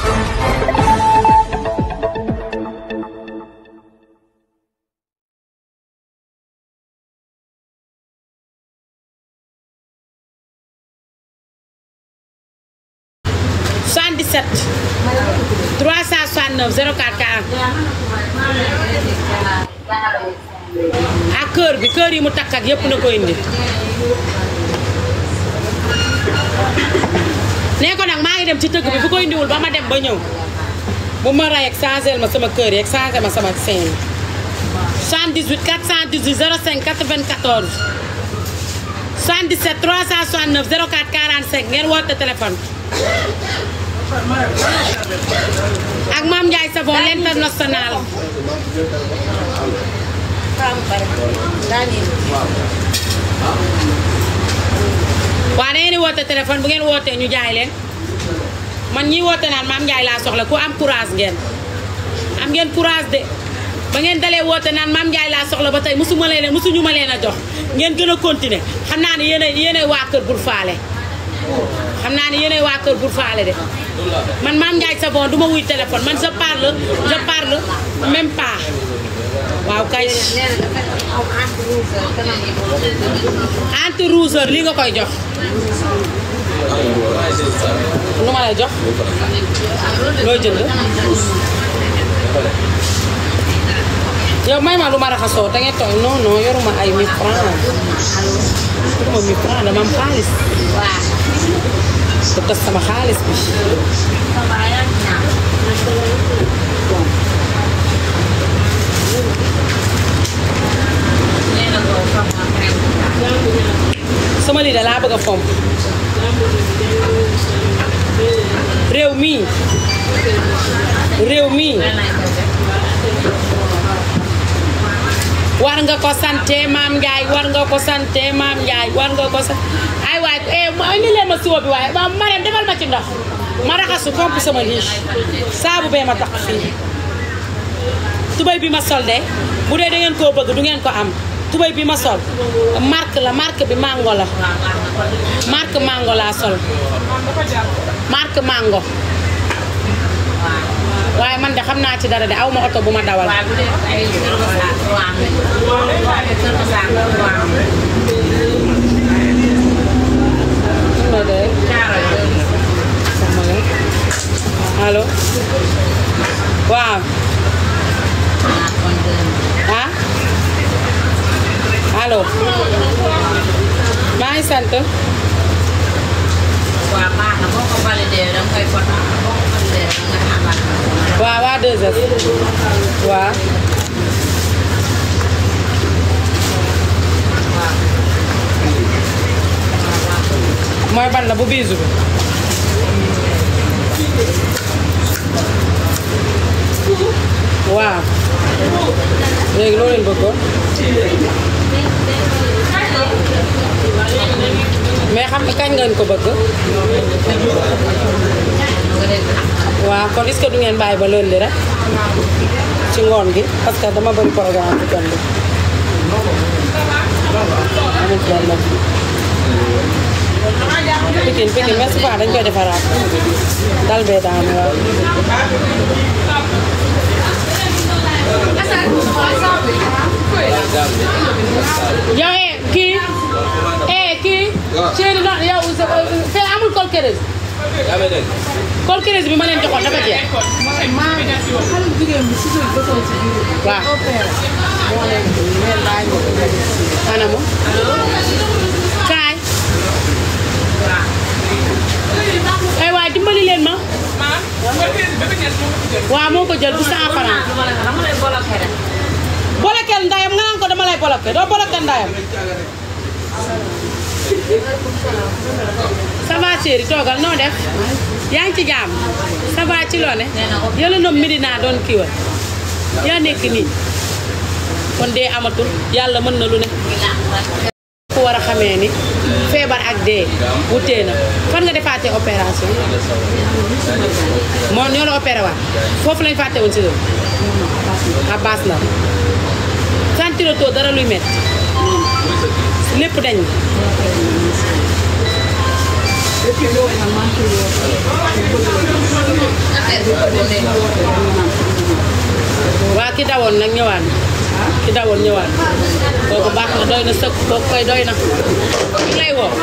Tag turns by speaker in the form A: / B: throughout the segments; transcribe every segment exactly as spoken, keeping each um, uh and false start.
A: soixante-dix-sept trois cent soixante-neuf zéro quatre quarante ak kër bi kër yi mu takk ak yëpp na ko indi nee ko nag maa ngi dem ci tëgg bi bu ko indiwul ba ma dem ba ñëw bu ma ray ak changé ma sama kër yi ak changé ma sama scène soixante-dix-huit quatre cent dix-huit zéro cinq quatre-vingt-quatorze soixante-dix-sept trois cent soixante-neuf zéro quatre quarante-cinq ngeen woote téléphone ak Mame Ndiaye Savon l'international waa da ngeen di woote téléphone bu ngeen wootee ñu jaay leen man ñi woote naan Mame Ndiaye laa soxla ku am courage ngeen am ngeen courage de ba ngeen dalee woote naan Mame Ndiaye laa soxla ba tey musuma leen musuñu ma leen a jox ngeen gën a continuer xam naa ne yéen a yéen a waa kër bul faale xam naa ne yéen a waa kër bul faale de man Mame Ndiaye Savon du ma wuy téléphone man je parle je parle même pas waaw kay anti rougeur li nga koy jox lu ma lay jox looy jënd yow may ma lu ma raxasoo da ngeen tooy non non yoruma ay mille francs yoruma mille francs dama am xaalis bu tas sama xaalis bi sama lii da laa bëgg a fomp réew mi réew mi war nga ko sante Mame Ndiaye war nga ko sante Mame Ndiaye war nga ko sant ay waay eh indi leen ma siwo bi waaye ma Marème defal ma ci ndox ma raxasu fomp sama lii saabu bee ma tax fii tubéy bi ma sol de bu dee da ngeen koo bëgg du ngeen ko am tubéy bi ma sol marque la marque bi mango la marque mango laa sol marque mango waaye man de xam naa ci dara de aw ma oto bu ma dawal allo waaw ah allo maa ngi sant waaw waa deux heures waaw mooy ban la bu biisu bi waaw léegi loo leen bëggoon mais xam nga kañ ngeen ko bëgg waaw kon est-ce que du ngeen bàyyi ba lundi rek ci ngoon gi parce que dama bëri programme ci kon bi amul problème pikin pikin merci pas dañ koy defaraat dal bee daanu waaw yow eh kii eh kii chéri non yow fee amul kol keres kol keres bi ma leen joxoon dafa jeex waaw anamu kaay ay waay dimbali leen ma waaw moo ko jël bu cent francs bolokeel ndayam nga naan ko dama lay boloké doo boloké ndayam ça va chéri toogal noo def yaa ngi ci jaam ça va ci loone yàlla noom Medina doon kii wa yaa nekk nii kon dee amatul yàlla mën na lu ne ku war a xamee ni feebar ak dee wutee na fan nga defaatee opération moo ñoo la opéré waat foofu lañ fàtte woon si loolu Abbas la sentiratoo dara luy métti lépp dañ waa ki dawoon nag ñëwaat ki dawoon ñëwaat kooku baax na doy na sëkk kooku koy doy na ki lay woo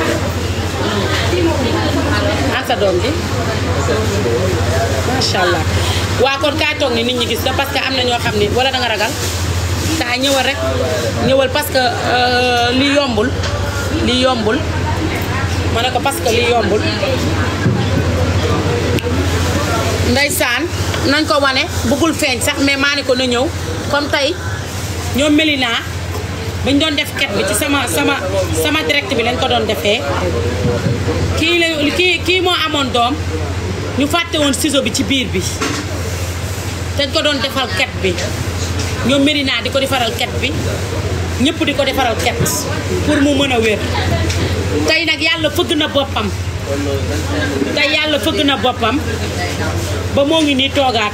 A: ak sa doom ji macha allah waa kon kaay toog ni nit ñi gis la parce que am na ñoo xam ni wala da nga ragal saa ñëwal rek ñëwal parce que lii yombul lii yombul ma ne ko parce que lii yombul ndeysaan nañ ko wane bëggul feeñ sax mais maa ne ko na ñëw comme tey ñoom Mélina bañ doon def ket bi ci sama sama sama direct bi lañ ko doon defee kii la kii kii moo amoon doom ñu fàtte woon ciseau bi ci biir bi dañ ko doon defal ket bi ñoom Mélina di ko defaral ket bi ñëpp di ko defaral ket pour mu mën a wér tey nag yàlla fëgg na boppam tey yàlla fëgg na boppam ba moo ngi nii toogaat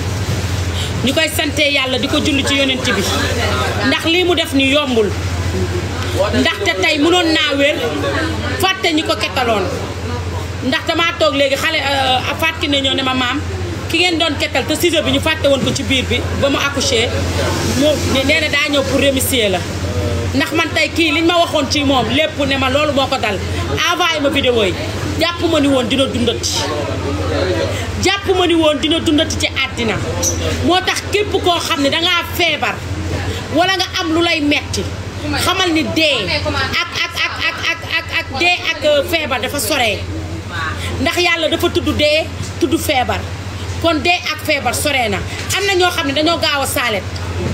A: ñu koy sante yàlla di ko julli ci yonent bi ndax lii mu def ni yombul ndaxte tey mënoon naa wér fàtte ñi ko ketaloon ndax damaa toog léegi xale fàtte ne ñoo ne ma maam ki ngeen doon ketal te ciseau bi ñu fàtte woon ko ci biir bi ba mu accouché moo nee na daa ñëw pour remercier la ndax man tey kii liñ ma waxoon ci moom lépp ne ma loolu moo ko dal envoyé ma vidéo yi jàpp ma ni woon dina dundati jàpp ma ni woon dina dundati ci àddina moo tax képp koo xam ne dangaa feebar wala nga am lu lay metti xamal ni dee ak ak ak ak ak ak ak dee ak feebar dafa soree ndax yàlla dafa tudd dee tudd feebar kon dee ak feebar soree na am na ñoo xam ne dañoo gaaw a saalet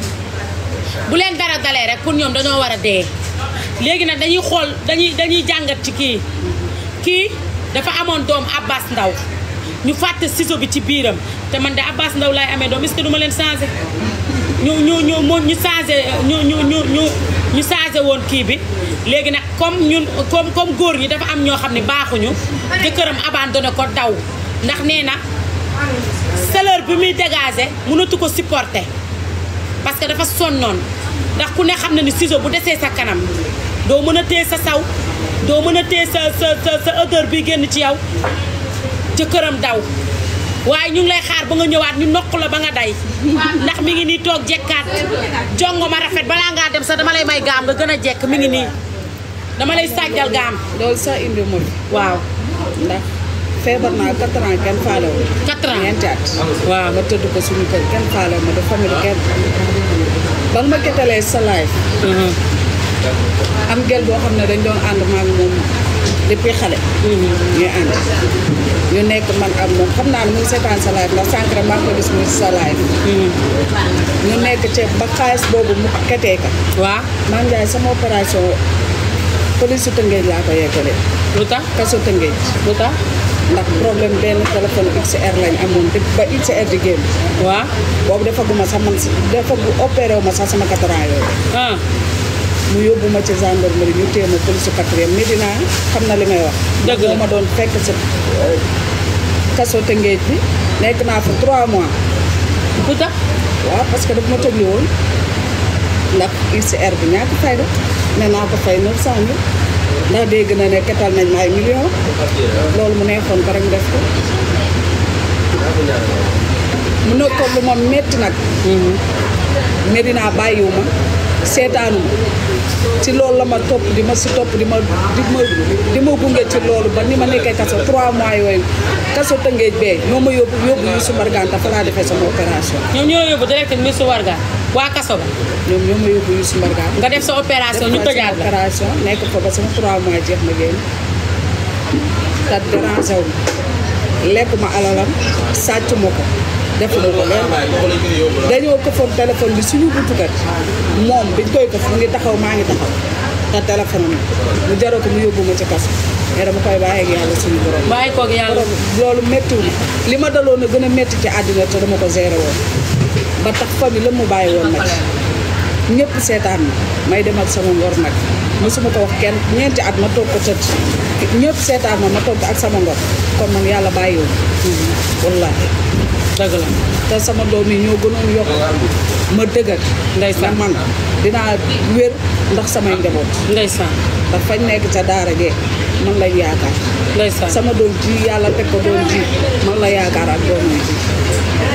A: bu leen dara dalee rek pour ñoom dañoo war a dee léegi nag dañuy xool dañuy dañuy jàngat ci kii kii dafa amoon doom Abbas Ndaw ñu fàtte ciseau bi ci biiram te man de Abbas Ndaw laay amee doom est-ce que duma leen changé ñu ñu ñu ñu ñu changé ñu ñu ñu ñu ñu changé woon kii bi léegi nag comme ñun comme comme góor ñi dafa am ñoo xam ne baaxuñu jëkkëram abandonné ko daw ndax nee na chaleur bi muy dégagé mënatu ko supporter parce que dafa sonnoon ndax ku ne xam na ni ciseau bu desee sa kanam doo mën a téye sa saw doo mën a téye sa sa sa sa odeur bi génn ci yow jëkkëram daw waaye ñu ngi lay xaar ba nga ñëwaat ñu nokk la ba nga day ndax mi ngi nii toog jekkaat jongo ma rafet balaa ngaa dem sax dama lay may gaam nga gën a jekk mi ngi nii dama lay sàjjal gaam
B: loolu sax indi moom
A: waaw
B: ndax feebar naa quatre ans kenn faale wu
A: quatre ans
B: ñeenti at
A: waaw
B: ma tëdd ko suñu kër kenn faale wu ma def famille kenn ba ma ketalee sa live am gel boo xam ne dañ doon ànd maag moom depuis xale ñuy ànd ñu nekk man ak moom xam naa ne mu ngi seetaan sa live ndax sànq rek maa ngi ko gis muy sa live ñu nekk ci ba xaalis boobu mu ketee ka
A: waaw
B: Mame Ndiaye sama opération police su Tëngéej laa ko yeggale
A: lu tax
B: kaso Tëngéej
A: lu tax
B: ndax problème benn téléphone X R lañ amoon te ba X R di génn
A: waaw
B: boobu dafa gu ma sax man si dafa gu opéré wu ma sax sama quatre ans yooyu
A: ah
B: mu yóbbu ma ci gendarmerie ñu téye ma police quatrième Medina xam na li may wax
A: dëgg la
B: moo ma doon fekk sa kaso Tëngéej bi nekk naa fa trois mois
A: lu tax
B: waaw parce que daf ma tëjli woon ndax X R bi ñaata fay da ne naa ko fay neuf cent mille ndax dégg na ne ketal nañ ma ay millions loolu mu nekkoon ko rek def ko mu nekkoon lu ma metti nag Medina bàyyiwu ma seetaanu ma ci loolu la ma topp di ma si topp di ma di ma di ma gunge ci loolu ba ni ma nekkee kaso trois mois yooyu kaso Tëngéej bee ñoo ma yóbbu yóbbu Youssou Mbargane fa laa defee sama opération
A: ñoom ñoo yóbbu direct Youssou Mbargane waa kaso ba
B: ñoom ñoo ma yóbbu Youssou Mbargane
A: nga def sa opération ñu tëjaat la
B: opération nekk fa ba sama trois mois jeex na génn te dérangé wu ma lekk ma alalam sàcc ma ko def na ko leen dañoo këfoon téléphone bi suñu buntu kër moom biñ koy këf mu ngi taxaw maa ngi taxaw te téléphone am mu jaroo ko mu yóbbu ma ci kaso mais dama koy bàyyi ak yàlla suñu borom
A: bàyyi koog yàlla
B: loolu méttiwu ma li ma daloon a gën a métti ci àddina te dama ko géré woon ba tax famille la mu bàyyi woon nag ñëpp seetaan ma may dem ak sama ngor nag mosuma ko wax kenn ñeenti at ma toog ko tëdd ñëpp seetaan ma ma toog ak sama ngor kon man yàlla bàyyiwul wallaahi
A: dëgg la
B: te sama doom yi ñoo gënoon yokk ma dëgër
A: ndeysaan
B: man dinaa wér ndax samay njaboot
A: ndeysaan
B: ndax fañ nekk ca daara jee man lañ yaakaar
A: ndeysaan
B: sama doom ji yàlla teg ko doom ji man la yaakaar ak doom yi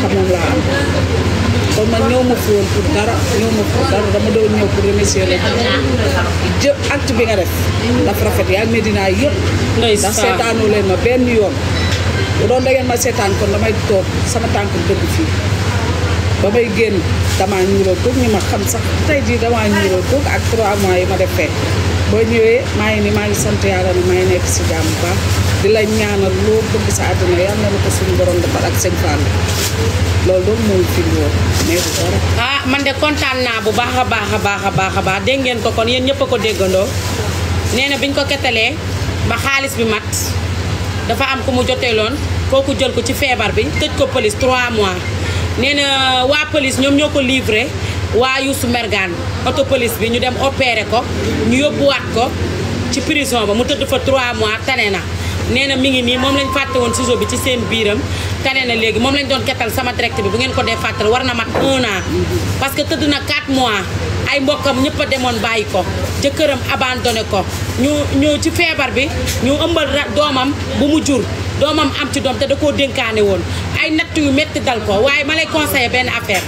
B: kon man ñëw ma fi woon pour dara ñëw ma pour dara dama doon ñëw pour remercier la jë acte bi nga def dafa rafet yaa ngi Medina yëpp ndax seetaanoo leen ma benn yoon bu doon da ngeen ma seetaan kon damay toog sama tànk dëgg fii ba may génn damaa ñuuloo toog ñu ma xam sax tey jii damaa ñuuloo toog ak trois mois yi ma def fekk boo ñëwee maa ngi ni maa ngi sant yàlla ne maa ngi nekk si jàmm bu baax di la ñaanal loo bëgg sa àdduna yàlla na ko suñu borom defal ak sëñ Fall loolu doon mooy fi mu woon mais du dara.
A: ah man de kontaan naa bu baax a baax a baax a baax a baax dégg ngeen ko kon yéen ñëpp a ko déggandoo nee na biñ ko ketalee ba xaalis bi mat dafa am ku mu joteeloon kooku jël ko ci feebar bi tëj ko police trois mois nee na waa police ñoom ñoo ko livré waa Youssou Mergane auto police bi ñu dem opéré ko ñu yóbbuwaat ko ci prison ba mu tëdd fa trois mois tane na. nee na mi ngi nii moom lañ fàtte woon ciseau bi ci seen biiram tane na léegi moom lañ doon kettal sama direct bi bu ngeen ko dee fàttali war na mat un an parce que tëdd na quatre mois ay mbokkam ñëpp a demoon bàyyi ko jëkkëram abandonné ko ñu ñu ci feebar bi ñu ëmbal doomam bu mu jur doomam am ci doom te da koo dénkaane woon ay natt yu métti dal ko waaye ma lay conseillé benn affaire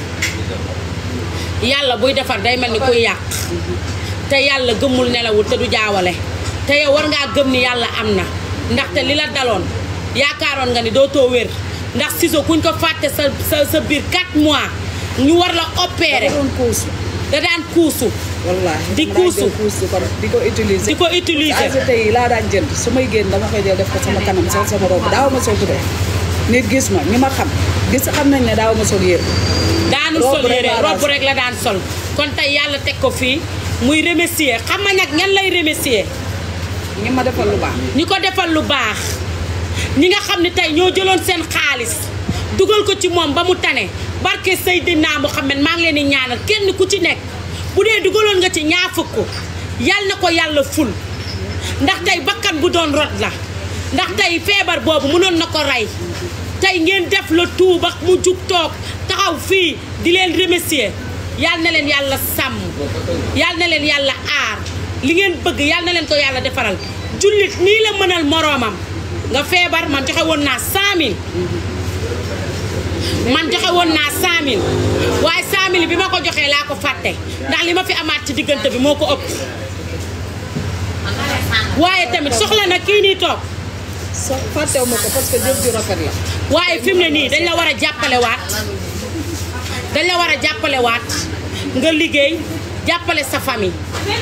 A: yàlla buy defar day mel ni kuy yàq te yàlla gëmmul nelawul te du jaawale te yow war ngaa gëm ni yàlla am na ndaxte li la daloon yaakaaroon nga ni dootoo wér ndax ciseau kuñ ko fàtte sa sa sa biir quatre mois ñu war la opérer da daan kuusu
B: wallaahi
A: di kuusu
B: di ko utiliser
A: di ko utiliser
B: agité yi laa daan jënd su may génn dama koy jël def ko sama kanam sol sama robe daaw ma sol ko nit gis ma ñi ma xam gis xam nañ ne daaw ma sol yére
A: daanu sol yére robe rek la daan sol kon tey yàlla teg ko fii muy remercier xam nga nag ñan lay remercier
B: ñi ma defal lu baax
A: ñi ko defal lu baax ñi nga xam ne tey ñoo jëloon seen xaalis dugal ko ci moom ba mu tane barke Seydina Muhammad maa ngi leen di ñaanal kenn ku ci nekk bu dee dugaloon nga ci ñaar fukk yal na ko yàlla ful ndax tey bakkan bu doon rot la ndax tey feebar boobu mënoon na ko rey tey ngeen def la tout ba mu jug toog taxaw fii di leen remercier yal na leen yàlla sàmm yal na leen yàlla aar li ngeen bëgg yal na leen ko yàlla defaral jullit nii la mënal moroomam nga feebar man joxe woon naa cent mille man joxe woon naa cent mille waaye cent mille bi ma ko joxee laa ko fàtte ndax li ma fi amaat ci diggante bi moo ko ëpp waaye tamit soxla na kii nii toog
B: so fàttewu ma ko parce que jëf ju rafet la
A: waaye fi mu ne nii dañ la war a jàppale waat dañ la war a jàppale waat nga liggéey jàppale sa famille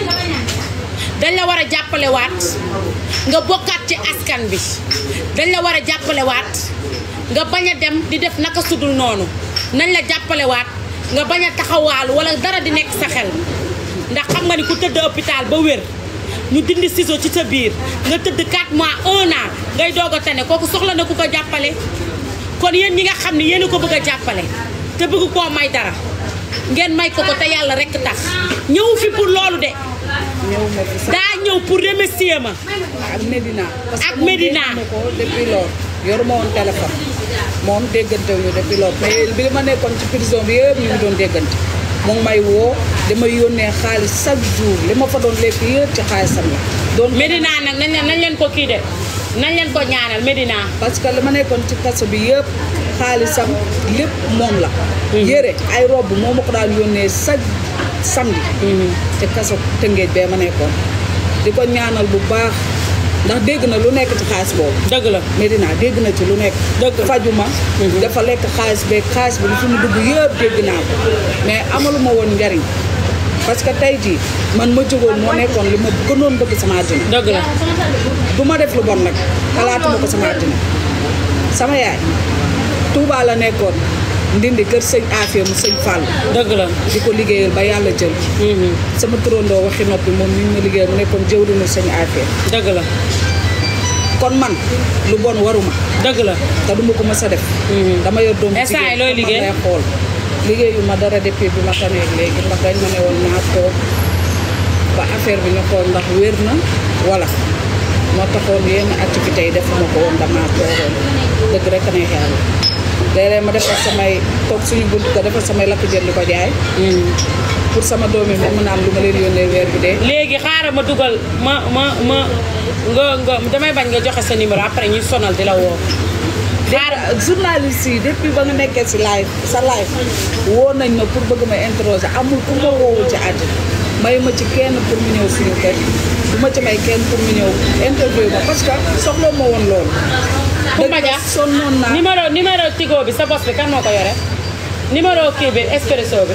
A: dañ la war a jàppale waat nga bokkaat ci askan bi dañ la war a jàppale waat nga bañ a dem di def naka sudul noonu nañ la jàppale waat nga bañ a taxawaalu wala dara di nekk sa xel ndax xam nga ni ku tëdd hôpital ba wér ñu dindi ciseau ci sa biir nga tëdd quatre mois un an ngay doog a tane kooku soxla na ku ko jàppale kon yéen ñi nga xam ne yéen a ko bëgg a jàppale te bëgg koo may dara ngeen may ko ko te yàlla rekk tax ñëw fi pour loolu de
B: ñëw ma fi sax
A: daa ñëw pour remercier ma
B: ak Medina parce que
A: ak Medina
B: moom ko depuis loolu yoruma woon téléphone moom déggante wu ñu depuis loolu mais bi ma nekkoon ci prison bi yëpp ñu ngi doon déggante mu ngi may woo damay yónnee xaalis chaque jour li ma fa doon lekk yëpp ci xaalisam la doon
A: Medina nag nañ nañ leen ko kii de nañ leen ko ñaanal Medina
B: parce que li ma nekkoon ci kaso bi yëpp xaalisam lépp moom la yére ay robb moo ma ko daan yónnee chaque samedi te kaso Tëngéej bee ma nekkoon di ko ñaanal bu baax ndax dégg na lu nekk ci xaalis boobu
A: dëgg la
B: Medina dégg na ci lu nekk
A: dëgg
B: fajuma dafa lekk xaalis beeg xaalis bi lu fi mu dugg yëpp dégg naa ko mais amaluma woon njariñ parce que tey jii man ma jógoon moo nekkoon li ma gënoon bëgg sama àddina
A: dëgg la
B: du ma def lu bon nag xalaatuma ko sama àddina sama yaay Touba la nekkoon ndindi kër sëñ Afia mu sëñ Fall
A: dëgg la
B: di ko liggéeyal ba yàlla jël sama turandoo waxi noppi moom ñu ma liggéeyal mu nekkoon jëwriñu sëñ Afia
A: dëgg la
B: kon man lu bon waruma
A: dëgg la
B: te duma ko mës a def dama yor doom
A: instant yi looy liggéey
B: lay xool liggéeyu ma dara depuis bi ma tanee léegi ndax dañ ma ne woon naa toog ba affaire bi ñu xool ndax wér na wala moo taxoon yenn activités yi defuma ko woon damaa toogoon dëgg rek neex yàlla léeg-léeg ma defar samay toog suñu bunt ko defar samay lakk jën di ko jaay pour sama doom yi mën a am lu ma leen yónnee weer bi dee
A: léegi xaaral ma dugal ma ma ma nga nga damay bañ nga joxe sa numéro après ñuy sonal di la woo xaaral
B: journaliste yi depuis ba nga nekkee si live sa live woo nañ ma pour bëgg ma interroger amul ku ma woowu ci àddina may ma ci kenn pour mu ñëw suñu kër du ma ci may kenn pour mu ñëw interview ma parce que soxla ma woon loolu.
A: Coumba Dia
B: sonnoon naa
A: numéro numéro Tigo bi sa boss bi kan moo ko yore numéro kii bi Expresso bi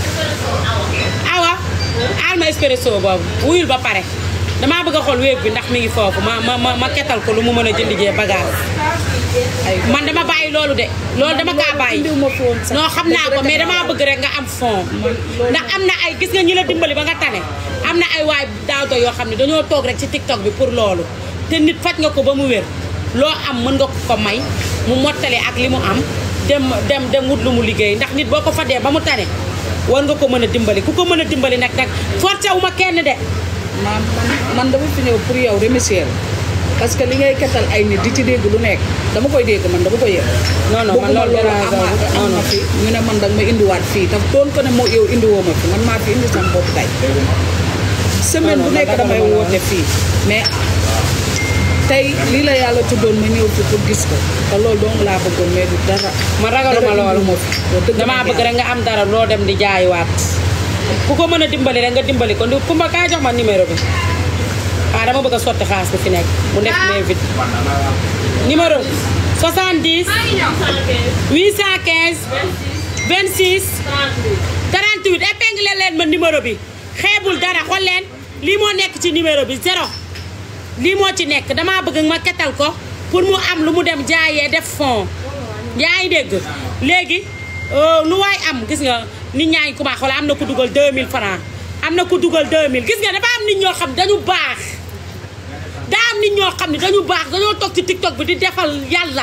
A: awa aal ma Expresso boobu wuyul ba pare damaa bëgg a xool wéeg bi ndax mi ngi foofu ma ma ma ma ketal ko lu mu mën a jënd jee bagage man dama bàyyi loolu de loolu dama kaa bàyyi non xam naa ko mais damaa bëgg rek nga am fond ndax am na ay gis nga ñi la dimbali ba nga tane am na ay waay daaw do yoo xam ne dañoo toog rek ci TikTok bi pour loolu te nit faj nga ko ba mu wér loo am mën nga ko may mu mottali ak li mu am dem dem dem wut lu mu liggéey ndax nit boo ko fadee ba mu tane war nga ko mën a dimbali ku ko mën a dimbali nag nag forcé wu ma kenn de
B: man man dama fi ñëw pour yow remercier parce que li ngay kettal ay nit di ci dégg lu nekk dama koy dégg man dama koy yëg.
A: non non man loolu
B: am na fi ñu ne man danga ma indiwaat fii te doon ko ne moo yow indiwoo ma fi man maa fi indi sama bopp tey. semaine bu nekk damay woote fii mais tey lii la yàlla tuddoon ma ñëw fi pour gis ko te loolu dong laa bëggoon mais du dara.
A: man ragaluma loolu
B: moo fi
A: damaa bëgg rek nga am dara loo dem di jaayiwaat ku ko mën a dimbali rek nga dimbali ko ndi Coumba kaa jox ma numéro bi ah dama bëgg a sotti xaalis bi fi nekk mu nekk mais vite numéro soixante-dix huit cent quinze vingt-six trente-huit épingle leen ma numéro bi xeebul dara xool leen lii moo nekk ci numéro bi zéro lii moo ci nekk damaa bëgg ma ketal ko pour mu am lu mu dem jaayee def fond yaa ngi dégg léegi lu waay am gis nga nit ñaa ngi commencé xoolal am na ku dugal deux mille francs am na ku dugal deux mille gis nga dafa am nit ñoo xam dañu baax daa am nit ñoo xam ne dañu baax dañoo toog ci TikTok bi di defal yàlla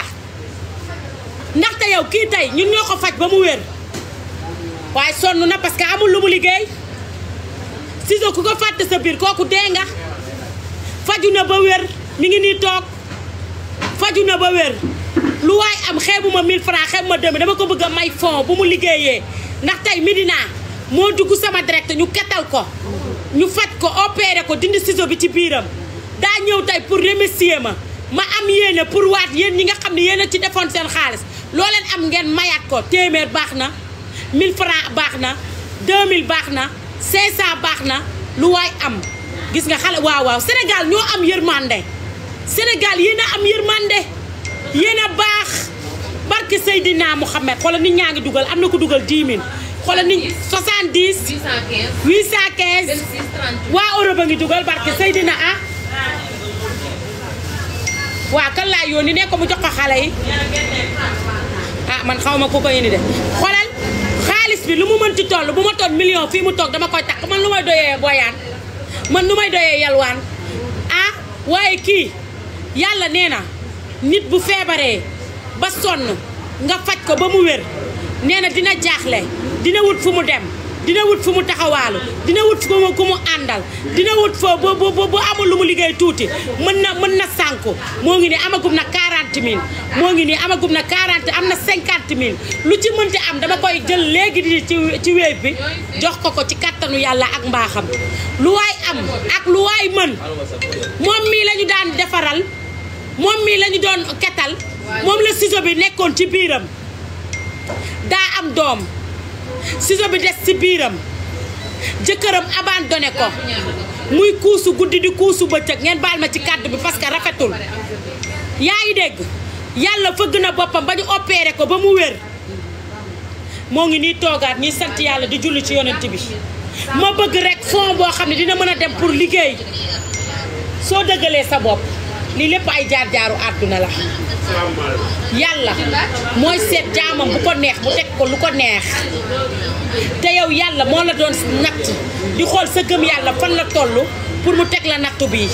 A: ndaxte yow kii tey ñun ñoo ko faj ba mu wér waaye sonn na parce que amul lu mu liggéey Ciseaux ku ko fàtte sa biir kooku dee nga faju na ba wér mi ngi nii toog faju na ba wér lu waay am xeebu ma mille francs xeebu ma demi dama ko bëgg a may fond bu mu liggéeyee ndax tey Medina moo dugg sama direct ñu ketal ko ñu faj ko opéré ko dindi ciseau bi ci biiram daa ñëw tey pour remercier ma ma am yéene pour waat yéen ñi nga xam ne yéen a ci defoon seen xaalis loo leen am ngeen mayaat ko téeméer baax na mille francs baax na deux mille baax na cinq cent baax na lu waay am gis nga xale waaw waaw Sénégal ñoo am yërmande Sénégal yéen a am yërmande yéen a baax barke Seydina Mouhamed xoolal nit ñaa ngi dugal am na ko dugal dix mille xoolal nit soixante-dix huit cent quinze waa Europe a ngi dugal barke Seydina ah waa kan laa yónni ne ko mu jox ko xale yi ah man xaw ma ku ko indi de xoolal xaalis bi lu mu mënti toll bu ma toll million fii mu toog dama koy takk man lu may doyee boyaan man lu may doyee yalwaan ah waaye kii yàlla nee na nit bu feebaree ba sonn nga faj ko ba mu wér nee na dina jaaxle dina wut fu mu dem dina wut fu mu taxawaalu dina wut fu mu ku mu àndal dina wut foo bu bu bu amul lu mu liggéey tuuti mën na mën na sànku moo ngi nii amagum na quarante mille moo ngi nii amagum na quarante am na cinquante mille lu ci mënti am dama koy jël léegi di ci ci wéeb bi jox ko ko ci kattanu yàlla ak mbaaxam lu waay am ak lu waay mën moom mii la ñu daan defaral moom mii la ñu doon ketal moom la ciseau bi nekkoon ci biiram daa am doom ciseau bi des ci biiram jëkkëram abandonné ko muy kuusu guddi di kuusu bëccëg ngeen baal ma ci kàddu bi parce que rafetul yaa ngi dégg yàlla fëgg na boppam ba ñu opéré ko ba mu wér moo ngi nii toogaat ñuy sant yàlla di julli ci yonent bi ma bëgg rek fond boo xam ne dina mën a dem pour liggéey soo dëggalee sa bopp lii lépp ay jaar-jaaru àdduna la yàlla mooy seet jaamam bu ko neex bu teg ko lu ko neex te yow yàlla moo la doon natt di xool sa gëm yàlla fan la toll pour mu teg la nattu bi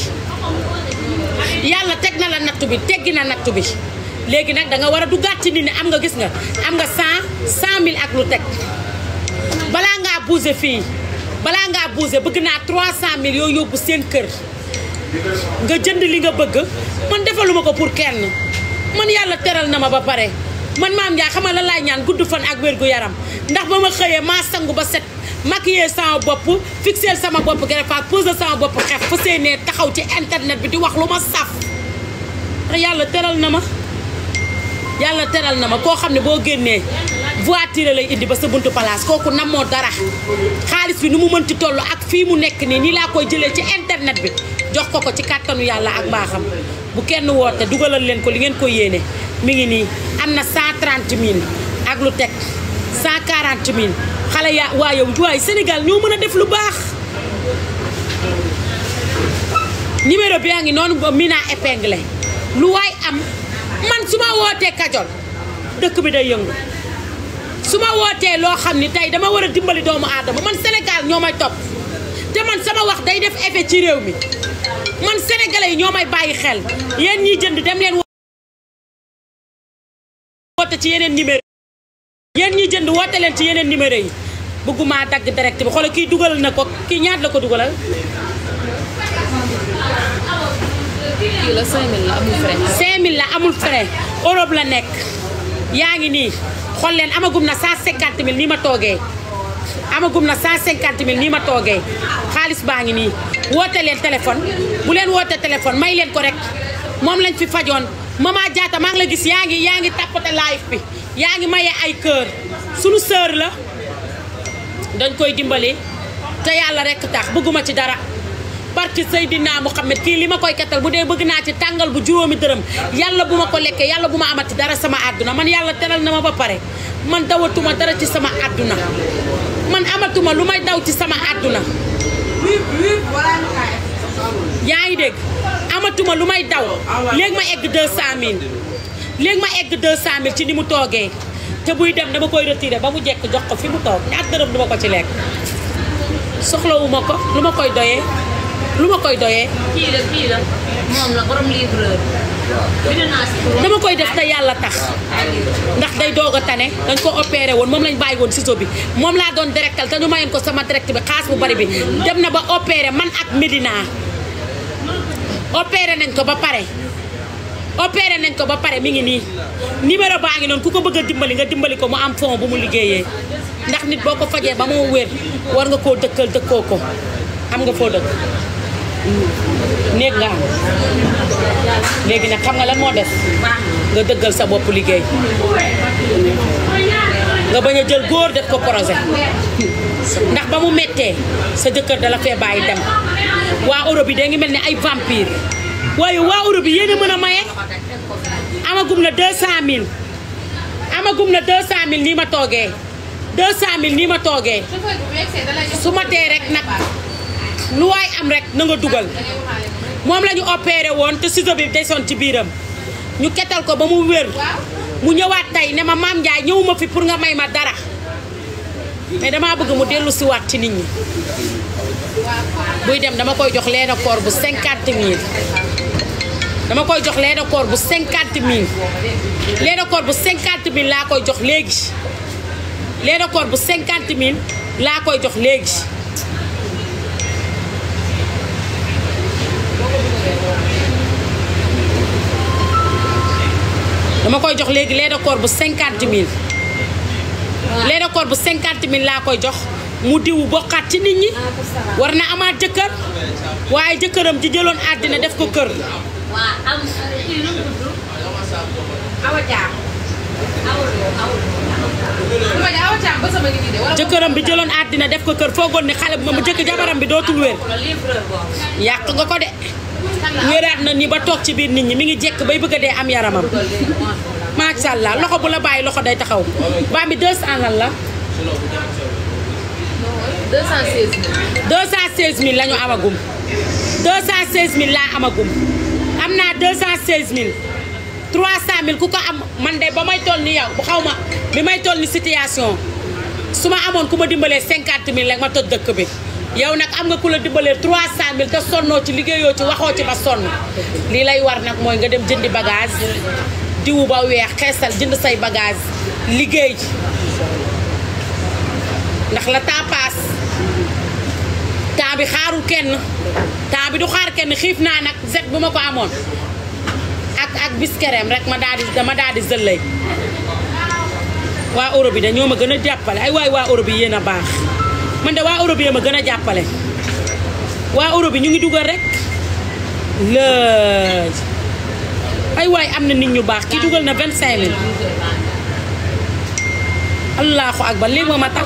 A: yàlla teg na la nattu bi teggi na nattu bi léegi nag da nga war a duggaat ci nit ñi am nga gis nga am nga cent cent mille ak lu teg balaa ngaa bouger fii balaa ngaa bouger bëgg naa trois cent mille yoo yóbbu seen kër nga jënd li nga bëgg man defaluma ko pour kenn man yàlla teral na ma ba pare man Mame Ndiaye xam nga lan laay ñaan gudd fan ak wér gu yaram ndax ba ma xëyee maa sangu ba set maquiller sama bopp fixer sama bopp greffage poser sama bopp xef fa seenee taxaw ci internet bi di wax lu ma saf yàlla teral na ma yàlla teral na ma koo xam ne boo génnee voiture lay indi ba sa buntu place kooku namoo dara xaalis bi nu mu mënti toll ak fii mu nekk nii nii laa koy jëlee ci internet bi jox ko ko ci kàttanu yàlla ak mbaaxam bu kenn woote dugalal leen ko li ngeen ko yéene mi ngi nii am na cent trente mille ak lu teg cent quarante mille xale yaa waa yow waaye Sénégal ñoo mën a def lu baax numéro bi yaa ngi noonu ba Mina épinglé lu waay am man su ma wootee Kajoor dëkk bi day yëngu su ma wootee loo xam ni tey dama war a dimbali doomu aadama man Sénégal ñoo may topp te man sama wax day def effet ci réew mi man sénégalais yi ñoo may bàyyi xel yéen ñiy jënd dem leen woote ci yeneen numéro yéen ñiy jënd woote leen ci yeneen numéro yi bëgguma dagg direct bi xoolal kii dugalal na ko kii ñaat la ko dugalal
C: kii la cinq mille la amul frais.
A: cinq mille la amul frais Europe la nekk yaa ngi nii xool leen amagum na cent cinquante mille nii ma toogee amagum na cent cinquante mille nii ma toogee xaalis baa ngi nii woote leen téléphone bu leen woote téléphone may leen ko rek moom lañ fi fajoon Mama Diatta maa ngi la gis yaa ngi yaa ngi tappate live bi yaa ngi maye ay kër sunu sœur la dañ koy dimbali te yàlla rek tax bëgguma ci dara barki Seydina Muhammad kii li ma koy kettal bu dee bëgg naa ci tàngal bu juróomi dërëm yàlla bu ma ko lekkee yàlla bu ma amati dara sama àdduna man yàlla teral na ma ba pare man dawatuma dara ci sama àdduna man amatuma lu may daw ci sama àdduna yaa ngi dégg amatuma lu may daw léegi ma egg deux cent mille léegi ma egg deux cent mille ci ni mu toogee te buy dem dama koy retiré ba mu jekk jox ko fi mu toog ñaar dërëm du ma ko ci lekk soxlawuma ko lu ma koy doyee lu ma koy doyee
C: kii la kii la moom la borom livreur
A: dama koy def te yàlla tax ndax day doog a tane dañ ko opéré woon moom lañ bàyyi woon ciseau bi moom laa doon directal te ñu mayoon ko sama direct bi xaas bu bari bi dem na ba opéré man ak Medina opéré nañ ko ba pare opéré nañ ko ba pare mi ngi nii numéro baa ngi noonu ku ko bëgg a dimbali nga dimbali ko mu am fond bu mu liggéeyee ndax nit boo ko fajee ba moo wér war nga koo dëkkal dëkkoo ko xam nga foo dëkk néeg nga am léegi nag xam nga lan moo des nga dëggal sa bopp liggéey nga bañ a jël góor def ko projet ndax ba mu mettee sa jëkkër dala fee bàyyi dem waa Europe yi da ngi mel ni ay vampire waaye waa Europe yi yéen a mën a maye amagum na deux cent mille amagum na deux cent mille nii ma toogee deux cent mille nii ma toogee su ma tee rek nag lu waay am rek na nga dugal moom la ñu opéré woon te ciseau bi desoon ci biiram ñu ketal ko ba mu wér mu ñëwaat tey ne ma Mame Ndiaye ñëwuma fi pour nga may ma dara mais damaa bëgg mu dellu si waat ci nit ñi buy dem dama koy jox lait de corps bu cinquante mille dama koy jox lait de corps bu cinquante mille lait de corps bu cinquante mille laa koy jox léegi lait de corps bu cinquante mille laa koy jox léegi dama koy jox léegi lait de corps bu cinquante mille lait de corps bu cinquante mille laa koy jox mu diwu bokkaat ci nit ñi war na amaat jëkkër waaye jëkkëram ji jëloon àddina def ko kër
C: waa am kii lu mu tudd Awa Thiam Awa Thiam ba sama ngi de wala
A: jëkkëram bi jëloon àddina def ko kër foogoon ni xale bu ma jëkk jabaram bi dootul wér
C: livreur boobu
A: yàq nga ko de wéraat na ni ba toog ci biir nit ñi mi ngi jekk bay bëgg a dee am yaramam macha allah loxo bu la bàyyi loxo day taxaw baa mi deux cent lan la
C: deux cent seize mille
A: deux cent seize mille la ñu amagum deux cent seize mille laa amagum am naa deux cent seize mille trois cent mille ku ko am man de ba may toll ni yow bu xaw ma bi may toll ni situation su ma amoon ku ma dimbalee cinquante mille rek ma toj dëkk bi yow nag am nga ku la dimbalee trois cent mille te sonnoo ci liggéeyoo ci waxoo ci ba sonn lii lay war nag mooy nga dem jëndi bagage diwu ba weex xeesal jënd say bagage liggéey ndax la temps passe temps bi xaarul kenn temps bi du xaar kenn xiif naa nag zet bu ma ko amoon ak ak biskereem rek ma daal di dama daal di zëllay waa Europe bi de ñoo ma gën a jàppale ay waay waa Europe yi yéen a baax man de waa Europe yi ma gën a jàppale waa Europe yi ñu ngi dugal rek lëj ay waay am na nit ñu baax kii dugal na vingt cinq mille allahu akbar léegi ma matal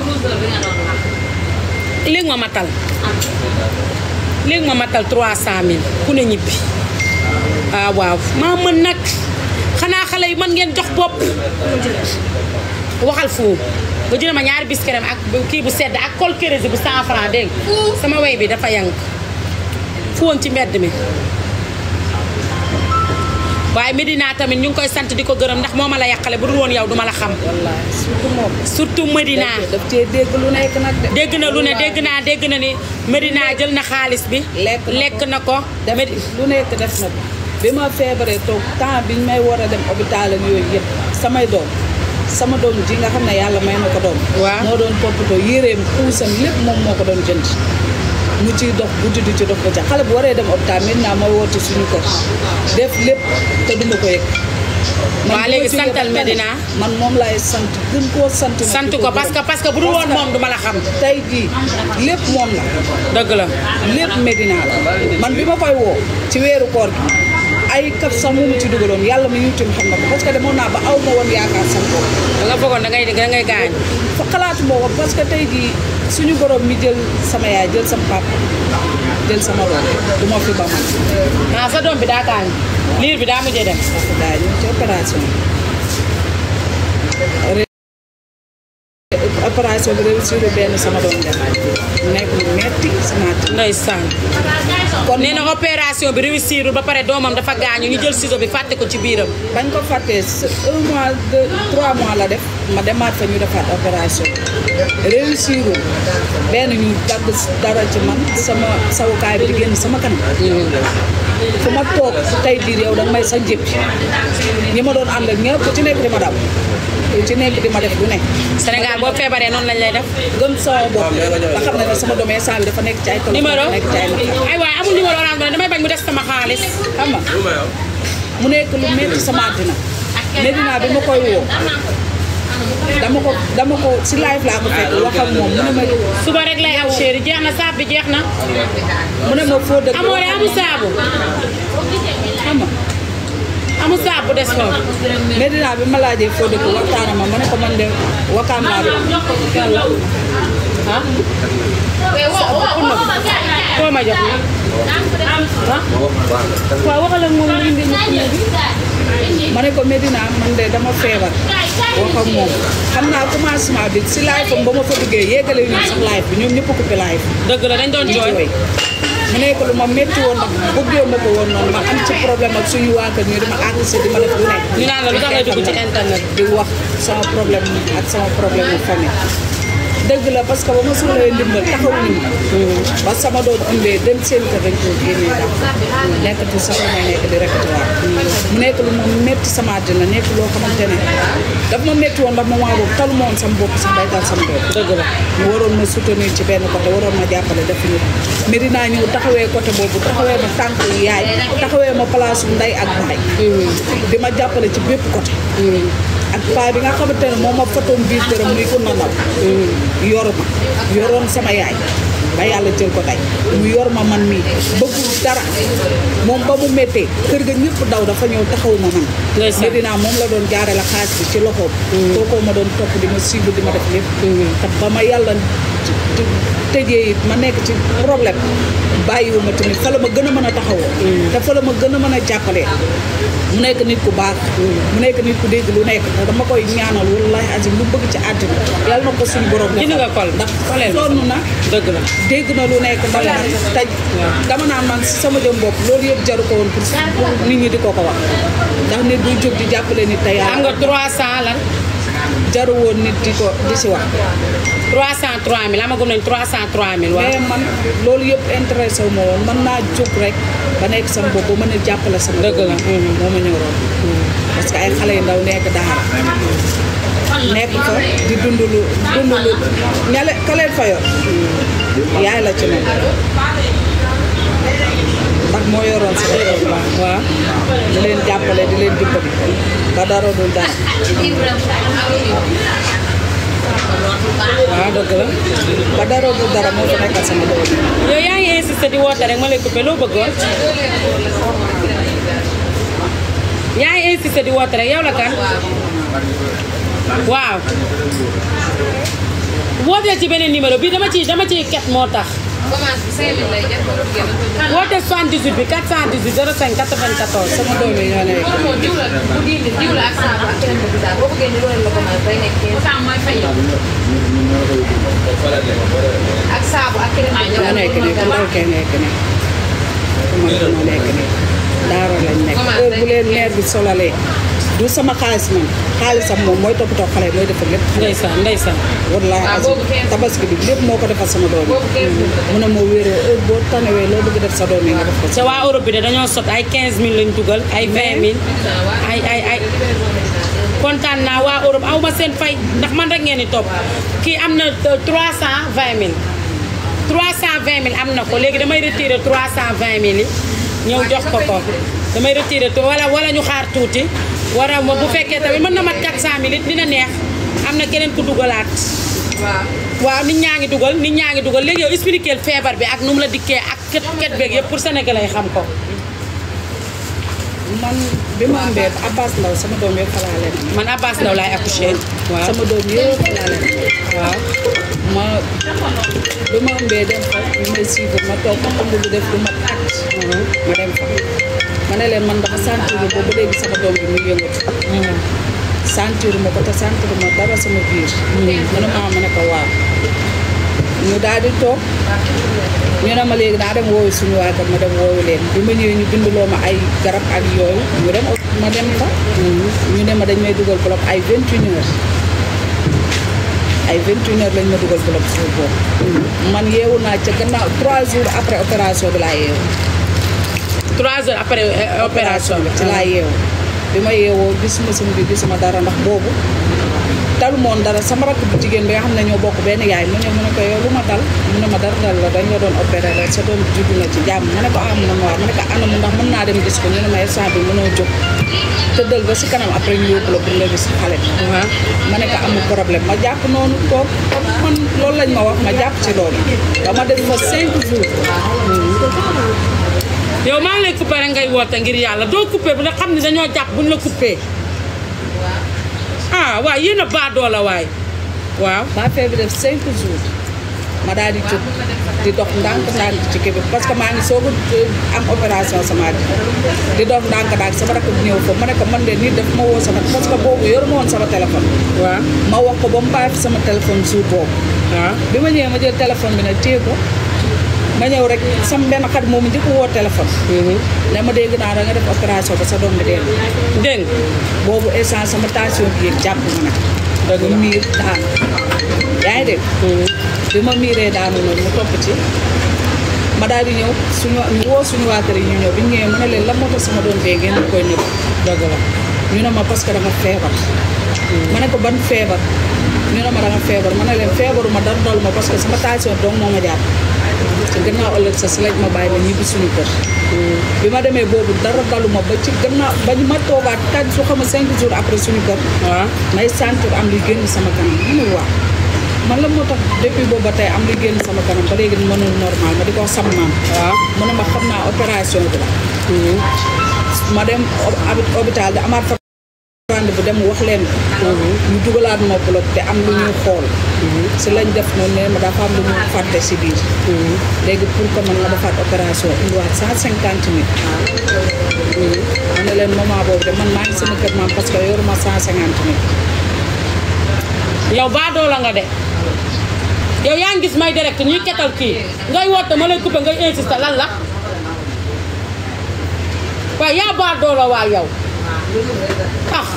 A: léegi ma matal léegi ma matal trois cent mille ku ne ñibbi ah waaw maa mën nag xanaa xale yi mën ngeen jox bopp waxal foofu nga jël ma ñaari biskerem ak kii bu sedd ak col kérési bu cent francs dégg sama way bi dafa yang fu woon ci mbedd mi waaye Medina tamit ñu ngi koy sant di ko gërëm ndax moo ma la yàqale bu dul woon yow duma la xam
B: wallaahi surtout moom
A: surtout Medina
B: daf cee dégg lu nekk nag de
A: dégg na lu ne dégg naa dégg na ni Medina jël na xaalis bi lekk na ko
B: def lu nekk def na ko bi ma feebaree toog temps biñ may war a dem hôpital ak yooyu yëpp samay doom sama doom ji nga xam ne yàlla may na ko doom
A: waaw
B: moo doon toppatoo yéreem puusam lépp moom moo ko doon jënd mu ciy dox guddi di ci dox ba ca xale bu waree dem hôpital maintenant ma woote suñu kër def lépp te duma ko yëg
A: waaw léegi santal Medina
B: man moom laay sant gën koo sant
A: sant ko parce que parce que bu dul woon moom duma la xam
B: tey jii lépp moom la
A: dëgg la
B: lépp Medina la man bi ma koy woo ci weeru koor gi ay kaf sax moomu ci dugaloon yàlla mi yutim xam na ko parce que demoon naa ba aw ma woon yaakaar sax boobu
A: da nga foogoon da ngay da ngay gaañ
B: fa xalaatu moo ko parce que tey jii suñu borom mi jël sama yaay jël sama papa jël sama doom du ma fi ba man
A: ah sa doom bi daa gaañ liir bi daa mujjee dem
B: daa ñëw ci opération opération bi réussir benn sama doom dem mu nekk lu metti sama
A: ndeysaan kon nee na opération bi réussir ba pare doomam dafa gaañu ñu jël ciseau bi fàtte ko ci biiram
B: bañ ko fàttee un mois de trois mois la def ma demaat fa ñu defaat opération réussir benn ñu dagg dara ci man sama sawukaay bi di génn sama kanam fu ma toog tey biir yow danga may sa jéppi ñi ma doon ànd ak ñëpp ku ci nekk di ma daw ku ci nekk di ma def lu ne
A: Sénégal boo feebaree noonu lañ lay def
B: gëm sama bopp nga xam ne ne sama doom instant bi dafa nekk ci ay tolof
A: numéro
B: nekk ci ay naqar
A: ay waay amul numéro orange ba damay bañ mu des sama xaalis
B: xam nga mu nekk lu metti sama àddina Medina bi ma koy woo dama ko dama ko si live laa ko fekk wax ak moom mu ne ma
A: suba rek lay aw chéri jeex na saab bi jeex na
B: mu ne ma foo dëgg
A: amoo de amu saabu
B: xam nga
A: amu saabu des foofu
B: Medina bi ma laajee foo dëgg waxtaana ma ma ne ko man de wakaam laa dëkk
A: ah koo ma jox ah waaw waxal ak moom indi ñu
B: ma ne ko Medina man de dama feebar wax ak moom xam naa commencement bi si live am ba ma fa duggee yéegale ñu sax live bi ñoom ñëpp coupé live
A: dëgg la dañ doon jooy
B: mu nekk lu ma métti woon ndax bëggee ma ko woon noonu ma am ci problème ak suñu waa kër ñu dima agressé di ma def lu nekk
A: ñu naan la lu tax ngay dugg ci internet
B: di wax sama problème ak sama problème mu famille dëgg la parce que ba ma soxlawee ndimbal taxawuñu ba sama doon ëmbee dem seen kër dañ ko génnee daal nekkatu sax la may nekk di répété waat mu nekk lu ma métti sama àddina nekk loo xamante ne daf ma métti woon ndax moment boobu talu ma woon sama bopp sax day dal sama doom dëgg la ñu waroon ma soutenir ci benn côté waroon ma jàppale def ñu Medina ñëw taxawee côté boobu taxawee ma tànk yaay taxawee ma place ndey ak baay di ma jàppale ci bépp côté ak paa bi nga xamante ne moom ma fotoon biir këram muy ko nanal yor ma yoroon sama yaay ba yàlla jël ko tey mu yor ma man mii bëggul dara moom ba mu méttee kër ga ñëpp daw dafa ñëw taxaw ma man Medina moom la doon jaare la xaalis bi ci loxoom kookoo ma doon topp di ma suivre di ma def lépp te ba ma yàlla tëjee it ma nekk ci problème bàyyiwu ma tamit fa la ma gën a mën a taxawoo te fa la ma gën a mën a jàppalee mu nekk nit ku baax mu nekk nit ku dégg lu nekk dama koy ñaanal wallahi azim lu bëgg ci àddina yàlla na ko suñu borom
A: gis nga kol
B: ndax sonn na
A: dëgg la
B: dégg na lu nekk ndax taj dama naan man si sama jëm bopp loolu yëpp jaru ko woon pour nit ñi di ko ko wax ndax nit du jóg di jàppale nit te yàlla
A: am nga trois cent lan
B: jaru woon nit di ko di si wax
A: trois cent trois mille amagum nañ trois cent trois mille waaw
B: mais man loolu yëpp intéressé wu ma woon mën naa jóg rek ba nekk sama bopp ba mën a jàppale sama
A: dëgg la
B: moo ma ñoroon parce que ay xale yu ndaw nekk daara nekk fa di dund lu dund lu ñale ka leen fa yor yaay la ci moom ndax moo yoroon si waaw di leen jàppale di leen dimbali ba dara dul dara
A: waaw dëgg la
B: ba dara dul dara moo fa nekkal sama doom
A: yow yaa ngi insisté di woote rek ma lay coupé loo bëggoon yaa ngi insisté di woote rek yow la kan waaw wooteel ci beneen numéro bi dama ci dama ci ket moo tax
C: commence bi cinq mille lay jar ba du génn.
A: wooteel soixante-dix-huit bi quatre cent dix-huit zéro cinq quatre-vingt-quatorze sama doom yi ñoo nekk
C: moom diw la bu diw la diw la ak saabu ak keneen bu bisaab boo ko génnee loolu la commence day nekk quinze. pourtant mooy fay yow. ak saabu ak keneen bu
B: ñoo nekk ne ku ndaw kee nekk ne ku mag moo nekk ne daara lañ nekk heure bu leen meer bi solalee du sama xaalis man xaalisam moom mooy toppatoo xale mooy defar lépp
A: ndeysaan ndeysaan
B: wallaahi azim tabaski bi lépp moo ko defal sama doom yi mu ne moo wéeroo heure boo tanewee loo bëgg def sa doom yi nga def ko
A: ca waa Europe bi de dañoo sot ay quinze mille lañ dugal ay vingt mille ay ay ay kontaan naa waa Europe aw ma seen fay ndax man rek ngeen di topp kii am na trois cent vingt mille trois cent vingt mille am na ko léegi damay retirer trois cent vingt mille yi ñëw jox ko ko damay retirer wala wala ñu xaar tuuti war a bu fekkee tamit mën na mat quatre cent mille it dina neex am na keneen ku dugalaat waaw nit ñaa ngi dugal nit ñaa ngi dugal léegi yow expliquer feebar bi ak nu mu la dikkee ak ket ket beeg yëpp pour sénégalais yi xam ko
B: man bi ma ambee Abbas Ndaw sama doom yëpp falaa leen
A: man Abbas Ndaw laay accouché waaw
B: sama doom yëpp falaa leen
A: waaw
B: ma bi ma ambee dem fa ñu may suivre ma toog ma ëmb lu def du mat at ma dem fa ma ne leen man dafa sentir boobu ba léegi sama doom bi muy yëngatu sentir ma ko te sentir ma dara sama biir mu ne maa ma ne ko waaw ñu daal di toog ñu ne ma léegi naa dem woowu suñu waa kër ma dem woowu leen bi ma ñëwee ñu binduloo ma ay garab ak yooyu ñu dem ma dem fa ñu ne ma dañ may dugal bloc ay vingt et une heures ay vingt et une heures lañ ma dugal bloc suuf boobu man yeewu naa ca gannaaw trois jours après opération bi laa yeewu
A: trois heures après opération bi
B: ci laa yeewu bi ma yeewoo gisuma sama bi gisuma dara ndax boobu dalu moon dara sama rakk bu jigéen bi nga xam ne ñoo bokk benn yaay mu ne mu ne ko yow lu ma dal mu ne ma dara dal la dañ la doon opéré rek sa doom juddu na ci jàmm ma ne ko am na ma waaw ma ne ko anam ndax mën naa dem gis ko ñu ne ma instant bi mënoo jóg tëddal ba si kanam après ñu yóbbu la pour nga gis xale bi ma ne ko amul problème ma jàpp noonu toog man loolu lañ ma wax ma jàpp ci loolu dama def fa cinq jours
A: yow maa ngi lay coupé rek ngay woote ngir yàlla doo coupé bu nga xam ne dañoo jàpp buñ la coupé ah waaw yéen a baadoo la waay waaw
B: maa fee bi def cinq jours ma daal di jóg di dox ndànk-ndànk ci kii bi parce que maa ngi soog a am opération sama di dox ndànk-ndànk sama rakk bi ñëw foofu ma ne ko man de nii daf ma woo sama parce que boobu yor ma woon sama téléphone
A: waaw
B: ma wax ko ba mu bàyyi fi sama téléphone jour boobu
A: waaw
B: bi ma ñëwee ma jël téléphone bi nag téye ko ma ñëw rek sama benn xarit moomu njëkk woo téléphone ne ma dégg naa da nga def opération ba sa doom bi dee
A: dégg
B: boobu essence sama tension bi yëg jàpp ma nag dëgg miir daanu yaa ngi dégg bi ma miiree daanu noonu mu topp ci ma daal di ñëw suñu ñu woo suñu waa kër yi ñu ñëw bi ñu ñëwee mu ne leen lan moo tax sama doom dee ngeen koy nëbb dëgg la ñu ne ma parce que dama feebar ma ne ko ban feebar ñu ne ma danga feebar ma ne leen feebaru ma dara dal ma parce que sama tension donc moo ma jàpp ci gannaaw ëllëg sa si lañ ma bàyyi ma ñibbi suñu kër bi ma demee boobu dara dalu ma ba ci gannaaw ba ñu ma toogaat quatre su xam cinq jours après suñu kër
A: waaw
B: may sentir am luy génn sama kanam mu ne waaw man la moo tax depuis boobu ba tey am luy génn sama kanam ba léegi mënul normal ma di ko sam maam waaw mu ne ma xam naa opération bi la ma dem hôpital di amaat fa bu dem wax leen ñu dugalaat ma bloc te am lu ñuy xool si lañ def noonu ne ma dafa am lu ñu fàtte si biir léegi pour que man ma defaat opération indiwaat cent cinquante mille ma ne leen moment boobu de man maa ngi sama kër maam parce que yoruma cent cinquante mille
A: yow baadoo la nga de yow yaa ngi gis may direct ñuy ketal kii ngay woote ma lay coupé ngay insister lan la waaw yaa baadoo la waa yow ah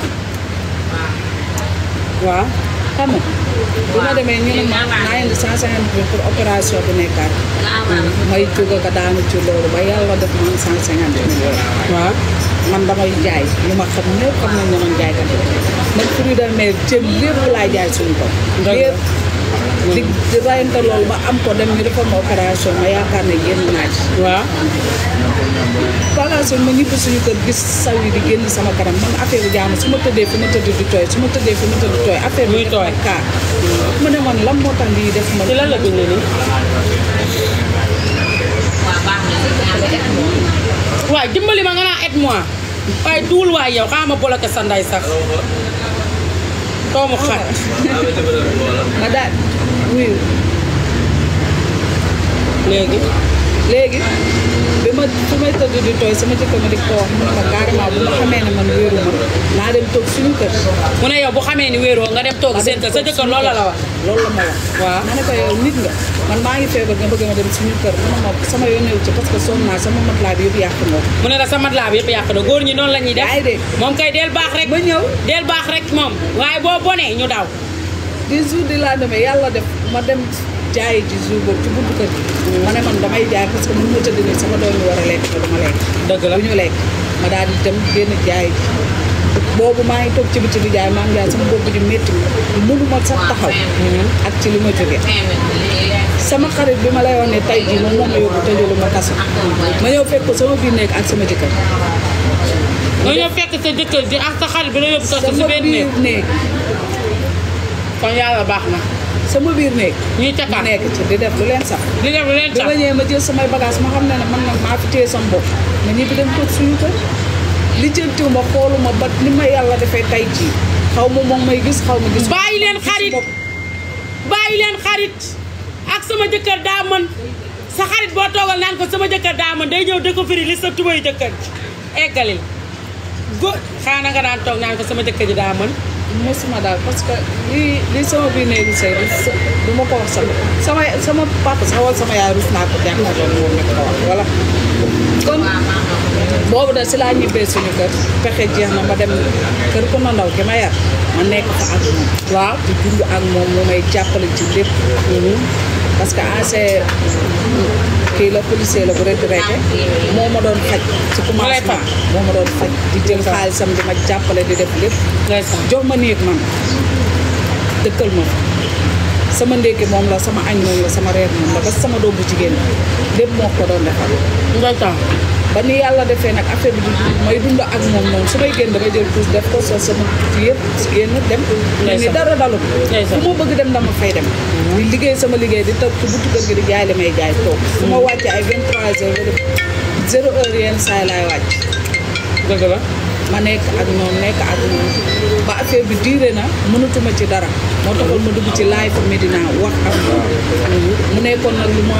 A: waaw
B: xam nga bi ma demee ñu ne ma naa indi cent cinquante mille pour opération bu nekkaat may jóg ko daanu ci loolu ba yàlla def man cent cinquante mille
A: waaw
B: man damay jaay lu ma xam ñëpp xam nañ ne man jaaykat man fruit de mer ceeb lépp laay jaay suñu ko lépp di di rayante loolu ba am ko dem ñu defal ma opération ma yaakaar ne génn naa ci
A: waaw
B: opération ma ñibbi suñu kër gis saw yi di génn sama kanam man affaire bi jaamu su ma tëddee fi ma tëdd di tooy su ma tëddee fi ma tëdd di tooy affaire bi def ma kaar mu ne man lan moo tax lii def ma
A: ci lan la bindee nii waaw dimbali ma nga naan aide-moi waaye duul waay yow xaama bloqué sa nday sax doomu xat
B: ma daal wuyu
A: léegi
B: léegi bi ma fi may tëdd di tooy sama jëkkër ma di ko wax mu ne ma carrément bu ma xamee ne man wéeru ma naa dem toog suñu kër
A: mu ne yow bu xamee ni wéeroo nga dem toog seen kër sa jëkkër loolu la la wax
B: loolu la ma wax
A: waaw
B: ma ne ko yow nit nga man maa ngi feebar nga bëgg ma dem suñu kër mu ne ma sama yónneewu ci parce que sonn naa sama matelas bi yëpp yàq nga ko
A: mu ne la sa matelas bi yëpp yàq na góor ñi noonu la ñuy def
B: yaa ngi dégg
A: moom kay del baax rek
B: ba ñëw
A: del baax rek moom waaye boo bonee ñu daw
B: dix jours di lendemain yàlla def ma dem jaayi ci jour boobu ci buntu kër gi ma ne man damay jaay parce que mënu ma tëdd nii sama doom yi war a lekk te dama lekk
A: dëgg la
B: bu ñu lekk ma daal di dem génn jaayi ji boobu maa ngi toog ci biti di jaay maa ngi jaay sama bopp di métti mënu ma sax taxaw ak ci li ma jógee sama xarit bi ma lay wax ne tey jii moom moom la yóbbu tëjulu ma kaso ma ñëw fekk ko sama biir nekk ak sama jëkkër
A: nga ñëw fekk sa jëkkër ji ak sa xarit bi la yóbbu kaso si
B: sama
A: benn
B: biir
A: néeg
B: néeg
A: kon yàlla baax na
B: sama biir néeg
A: ñuy
B: ma
A: cakaat
B: nekk ci di def lu leen sax
A: li def lu leen
B: bi
A: sax
B: ma ñëwee ma jël samay bagage ma xam ne ne man nag maa fi téye sama bopp ma ñibbi dem toog suñu kër li jëntiw ma xooluma ba ni ma yàlla defee tay jii xaw ma moom may gis xaw ma gis
A: bàyyi leen xarit bàyyi leen xarit ak sama jëkkër daa mën sa xarit boo toogal naan ko sama jëkkër daa mën day ñëw découvrir li sa tubay jëkkër eggalil go xaana nga daan toog naan ko sama jëkkër ji daa mën
B: mosuma daal parce que lii lii sama biir néegu sëy du ma ko wax sama sama sama papa sax wala sama yaay rus naa ko jàkkaarloo moom ne ko wax voilà kon boobu da si laa ñibbee suñu kër pexe jeex na ma dem kër ko na ndaw ki ma yar ma nekk fa ak moom waaw di dund ak moom mu may jàppale ci lépp parce que ancien kii la policier la bu retraité moo ma doon faj ci commencement moo ma doon faj di jël xaalisam di ma jàppale di def lépp jox ma néeg man dëkkal ma sama ndékki moom la sama añ moom la sama reer moom la ba sama doom bu jigéen lépp moo ko doon defal
A: ngay
B: ba ni yàlla defee nag affaire bi di may dund ak moom noonu su may génn damay jël tuuti def ko sol sama tuuti yëpp génn dem ni dara dalu fu ma bëgg dem dama fay dem di liggéey sama liggéey di toog ci buntu kër gi di jaay li may jaay toog su ma wàccee ay vingt-trois heures ba def zéro heure yenn saay laay wàcc
A: dëgg la
B: ma nekk ak ñoom nekk ak ñoom ba affaire bi diire na mënatuma ci dara moo taxoon ma dugg ci live Médina wax ak moom mu nekkoon nag lu ma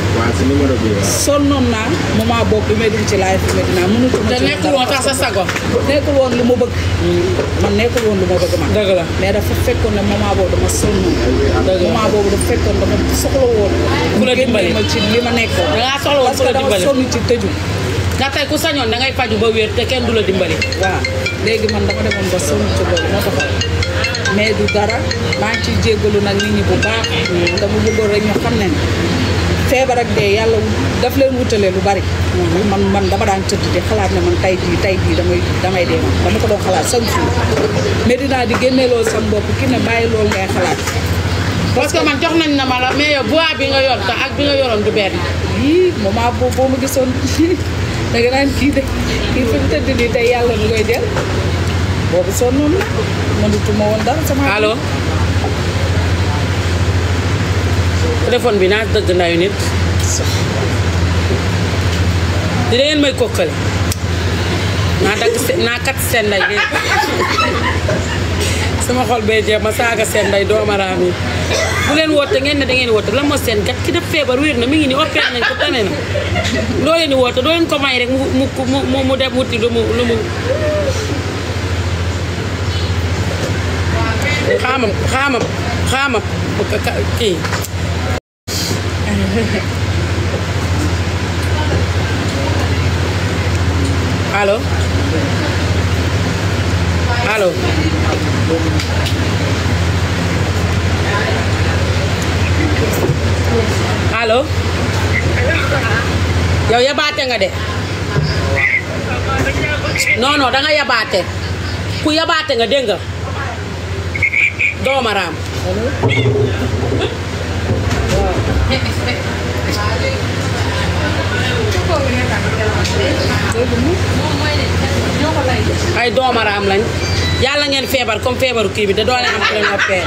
B: sonnoon naa moment boobu bi may dugg ci live Médina mënatuma
A: te
B: ci
A: nekkul woon sax sa sago
B: nekkul woon lu ma bëgg man nekkul woon lu ma bëgg man
A: dëgg la
B: mais dafa fekkoon ne moment boobu dama sonnoon moment boobu dafa fekkoon dama soxla woon
A: ku la dimbali
B: ma ci li ma nekkoon
A: dangaa soxla woon
B: parce
A: ku la
B: que dama
A: dimbali
B: sonn ci tëju
A: ndax tey ku sañoon da ngay faju ba wér te kenn du la dimbali
B: waaw léegi man dama demoon ba sonn ci loolu moo tax mais du dara maa ngi ciy jéggalu nag nit ñi bu baax dama bëggoon rek ñu xam ne feebar ak dee yàlla daf leen wutale lu bari man man dama daan tëdd di xalaat ne man tay jii tay jii damay damay dee man dama ko doon xalaat chaque jour Médina di génne loolu sam bopp ki ne bàyyi loolu ngay xalaat
A: parce que man jox nañ na ma la mais yow bois bi nga yor te ak bi nga yoroon du benn
B: yii moment boobu boo ma gisoon da nga naan kii de kii fi mu tëdd nii tey yàlla nu koy jël boobu sonnoon na mënutuma woon dara sama
A: allo téléphone bi naa dëgg ndayu nit di ngeen may kokkale naa dagg se naa kat seen nday bi sama xol bee jeex ma saaga seen nday doomaraam yi bu leen woote ngeen ne da ngeen woote la moo seen gat ki def feebar wér na mi ngi ni opéré nañ ko tane na doo leen di woote doo leen ko may rek mu mu mu mu dem wuti lu mu lu mu xaamam xaamam xaamam kii allo allo allo yow yabaate nga de non non danga yabaate ku yabaate nga dégg nga doomaraam ay doomaraam lañ yàlla ngeen feebar comme feebaru kii bi da doole am ku leen opéré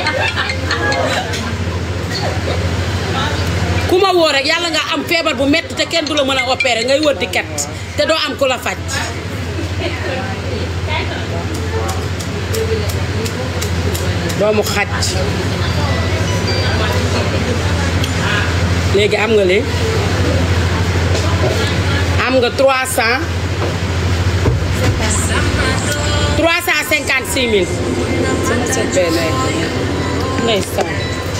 A: ku ma woo rek yàlla nga am feebar bu metti te kenn du la mën a opéré ngay wër di ket te doo am ku la faj doomu xaj léegi am nga léegi am nga trois cent trois cent cinquante six mille
B: sama set benn ay
A: ndeysaan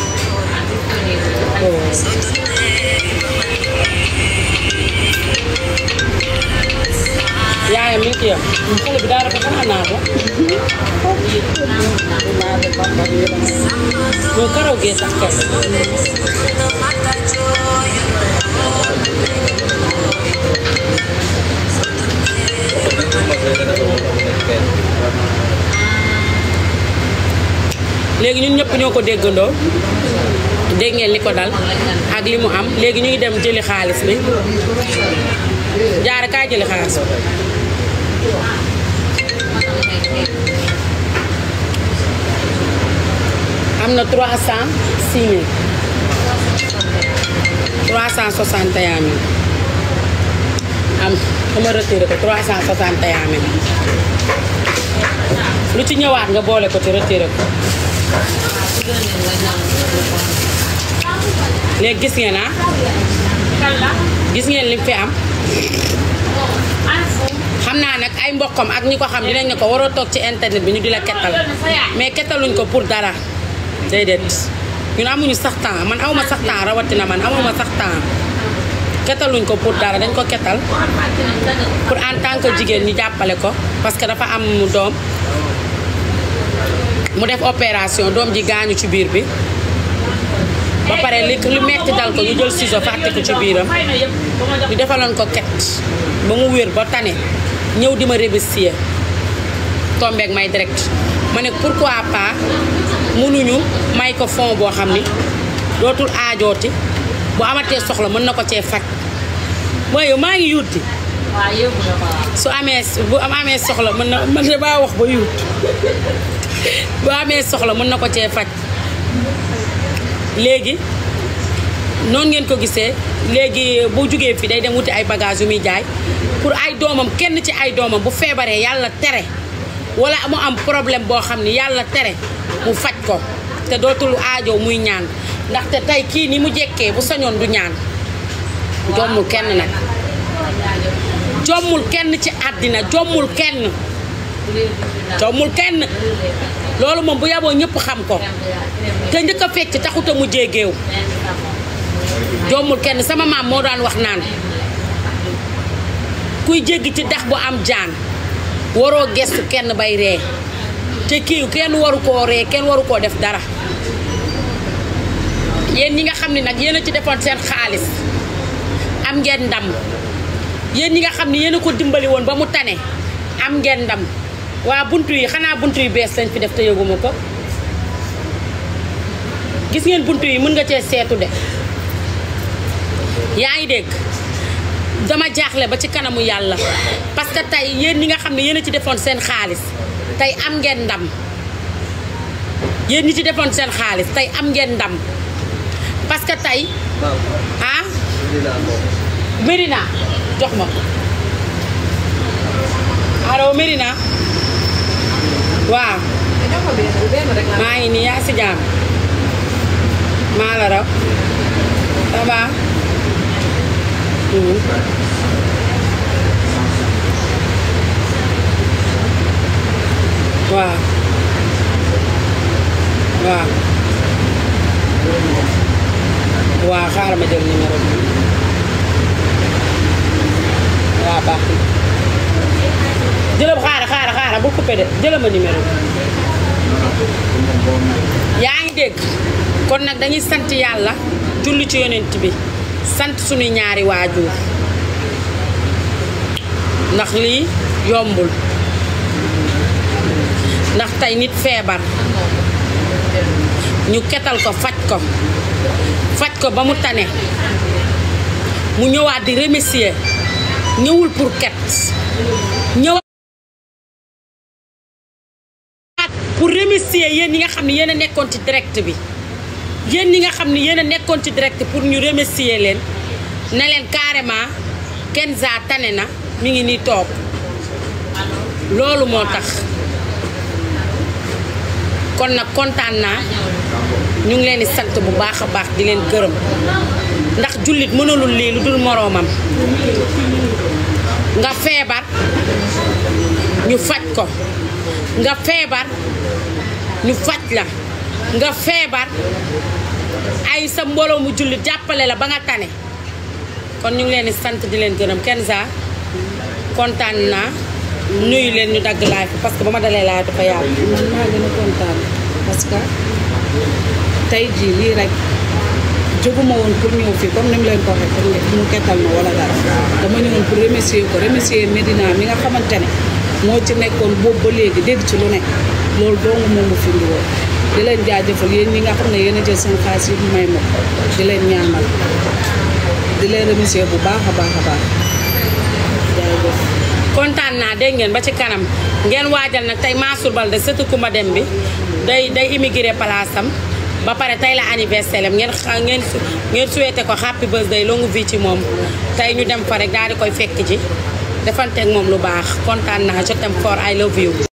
A: yaayam mi ngi yam xale bi daa rafet xam naa ko mu karaw gee sax kay léegi ñun ñëpp ñoo ko déggandoo dégg ngeen li ko dal ak li mu am léegi ñu ngi dem jëli xaalis bi jaara kaay jëli xaalis bi am na trois cent six mille trois cent soixante et un mille am dama retiré ko trois cent soixante et un mille lu ci ñëwaat nga boole ko ci retiré ko léegi gis ngeen ah gis ngeen lim fi am xam naa nag ay mbokkam ak ñi ko xam dinañ ne ko waroo toog ci internet bi ñu di la kettal mais kettaluñ ko pour dara déedéet ñun amuñu sax temps man awma sax temps rawatina man amuma sax temps kettaluñ ko pour dara dañ ko kettal pour en tant que jigéen ñu jàppale ko parce que dafa am doom mu def opération doom ji gaañu ci biir bi ba pare li li metti dal ko ñu jël ciseau fàtte ko ci biiram ñu defaloon ko ket ba mu wér ba tane ñëw di ma remercier tombeek may direct ma ne pourquoi pas mënuñu may ko fond boo xam ni dootul aajooti bu amatee soxla mën na ko cee faj mooy yow maa ngi yuuti su amee bu am amee soxla mën na man de baa wax ba yuut bu amee soxla mën na ko cee faj léegi noonu ngeen ko gisee léegi bu jugee fi day dem wuti ay bagages yu muy jaay pour ay doomam kenn ci ay doomam bu feebaree yàlla tere wala mu am problème boo xam ni yàlla tere mu faj ko te dootul aajo muy ñaan ndaxte tey kii ni mu jekkee bu sañoon du ñaan jommul kenn nag jommul kenn ci àddina jommul kenn jommul kenn loolu moom bu yaboo ñëpp xam ko te njëkk a fecc taxut a mujjee géew jommul kenn sama maam moo daan wax naan kuy jéggi ci dex bu am jaan waroo gestu kenn bay ree te kii kenn waru koo ree kenn waru koo def dara yéen ñi nga xam ne nag yéen a ci defoon seen xaalis am ngeen ndam yéen ñi nga xam ne yéen a ko dimbali woon ba mu tane am ngeen ndam waa buntu yi xanaa buntu yu bees lañ fi def te yëguma ko gis ngeen buntu yi mën nga cee seetu de yaa ngi dégg dama jaaxle ba ci kanamu yàlla parce que tey yéen ñi nga xam ne yéen a ci defoon seen xaalis tey am ngeen ndam yéen ñi ci defoon seen xaalis tey am ngeen ndam parce que tey ah Mérina jox ma allo Mérina waaw maa ngi nii yaa si jaam maa la raw ça va waaw waaw waaw xaaral ma jël numéro bi waaw baax na jëlal xaaral xaaral xaaral bu coupé de jëlal ma numéro bi yaa ngi dégg kon nag dañuy sant yàlla julli ci yonent bi sant suñu ñaari waajur ndax lii yombul ndax tey nit feebar ñu ketal ko faj ko faj ko ba mu tane mu ñëwaat di remercier ñëwul pour ket ñëwaat pour remercier yéen ñi nga xam ne yéen a nekkoon ci direct bi yéen ñi nga xam ne yéen a nekkoon ci direct pour ñu remercier leen ne leen carrément Kenza tane na mi ngi nii toog loolu moo tax kon nag kontaan naa ñu ngi leen di sant bu baax a baax di leen gërëm ndax jullit mënalul lii lu dul moroomam nga feebar ñu faj ko nga feebar ñu faj la nga feebar ay sa mbooloo mu jullit jàppale la ba nga tane kon ñu ngi leen di sant di leen gërëm Kenza kontaan naa nuyu leen ñu dagg laay parce que ba ma dalee laay dafa yàgg.
B: man maa gën a kontaan parce que tey jii lii rek jóguma woon pour ñëw fii comme ni mu leen ko waxee pour mu kettal ma wala dara dama ñëwoon pour remercier ko remercier Medina mi nga xamante ne moo ci nekkoon boobu ba léegi dégg ci lu ne loolu dong moom mu fi indi woon di leen jaajëfal yéen ñi nga xam ne yéen a jël seen xaalis yi may ma di leen ñaanal di leen remercier bu baax a baax a baax jaajëf.
A: kontaan naa dégg ngeen ba ci kanam ngeen waajal nag tey Mansour Balde sëtu Kumba Dem bi day day immigré palaasam ba pare tey la anniversaire am ngeen xa ngeen ngeen souhaité ko happy birthday longue vie ci moom tey ñu dem fa rek daal di koy fekk ji defanteeg moom lu baax kontaan naa je t'aime fort I love you.